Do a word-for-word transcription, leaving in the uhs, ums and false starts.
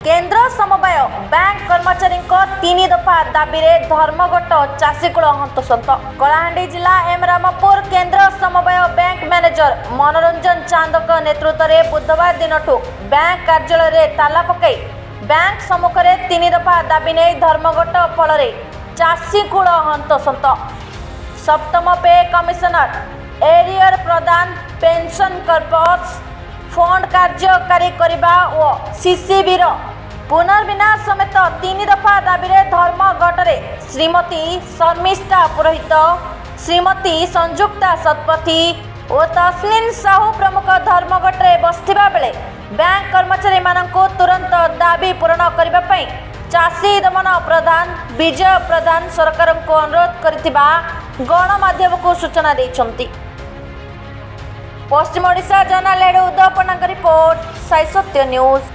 केन्द्र समवाय बैंक कर्मचारी तीन दफा दाबी में धर्मघट चाषीकूल हंतसंत। कलाहांडी जिला एमरामपुर केन्द्र समवाय बैंक मैनेजर मनोरंजन चांदक नेतृत्व में बुधवार दिन बैंक कार्यालय में ताला पकई बैंक सम्मुख में तीन दफा दाबी नहीं धर्मघट फल चाषीकूल हंतसंत। सप्तम पे कमिशनर एरियर प्रदान पेंशन कर्पस फंड कार्यकारी करने और सीसीबी पुनर्विन्यास समेत तीन दफा दाबी धर्मघट में श्रीमती शर्मिष्ठा पुरोहित, श्रीमती संजुक्ता शतपथी और तस्लिन साहू प्रमुख धर्मघट में बसथिबा बेले बैंक कर्मचारी मानक तुरंत दाबी पूरण करने चाषी दमन प्रधान विजय प्रधान सरकार को अनुरोध करथिबा गणमाध्यम को सूचना देइछंती। पश्चिम ओडिशा जर्नल उदय पन्नाक रिपोर्ट साई सत्य न्यूज।